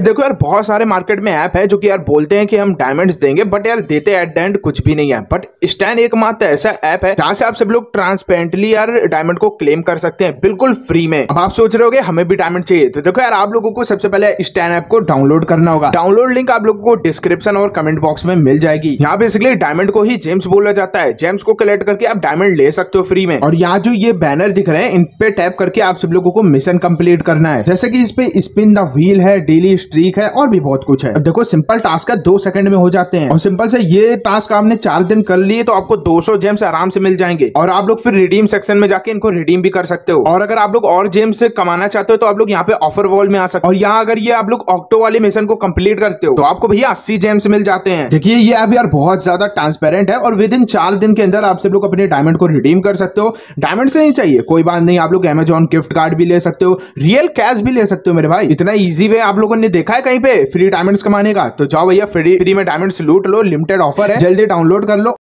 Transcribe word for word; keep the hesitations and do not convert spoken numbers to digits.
देखो यार, बहुत सारे मार्केट में ऐप है जो कि यार बोलते हैं कि हम डायमंड्स देंगे, बट यार देते एट द एंड कुछ भी नहीं है। बट स्टैन एकमात्र ऐसा ऐप है जहां से आप सब लोग ट्रांसपेरेंटली यार डायमंड को क्लेम कर सकते हैं बिल्कुल फ्री में। अब आप सोच रहे होगे हमें भी डायमंड चाहिए, तो देखो यार आप लोगों को सबसे पहले स्टैन ऐप को डाउनलोड करना होगा। डाउनलोड लिंक आप लोगों को डिस्क्रिप्शन और कमेंट बॉक्स में मिल जाएगी। यहाँ बेसिकली डायमंड को ही जेम्स बोला जाता है। जेम्स को कलेक्ट करके आप डायमंड ले सकते हो फ्री में। और यहाँ जो ये बैनर दिख रहे हैं इन पे टैप करके आप सब लोगों को मिशन कंप्लीट करना है, जैसे कि इस पे स्पिन द व्हील है, डेली स्ट्रीक है और भी बहुत कुछ है। अब देखो सिंपल टास्क है, दो सेकंड में हो जाते हैं। और सिंपल से ये टास्क आपने चार दिन कर लिए तो आपको दो सौ जेम्स आराम से मिल जाएंगे। और आप लोग फिर रिडीम सेक्शन में जाके इनको रिडीम भी कर सकते हो। और अगर आप लोग और जेम्स कमाना चाहते हो तो आप लोग यहाँ पे ऑफर वॉल में आ सकते हो। और यहाँ अगर ये आप लोग ऑक्टो वाले मिशन को कंप्लीट करते हो तो आपको भैया अस्सी जेम्स मिल जाते हैं। देखिए ये अब यार बहुत ज्यादा ट्रांसपेरेंट है और विद इन चार दिन के अंदर आप सब लोग अपने डायमंड को रिडीम कर सकते हो। डायमंड से नहीं चाहिए कोई बात नहीं, आप लोग अमेजॉन गिफ्ट कार्ड भी ले सकते हो, रियल कैश भी ले सकते हो मेरे भाई। इतना इजी वे आप लोगों ने देखा है कहीं पे फ्री डायमंड्स कमाने का? तो जाओ भैया फ्री फ्री में डायमंड्स लूट लो, लिमिटेड ऑफर है, जल्दी डाउनलोड कर लो।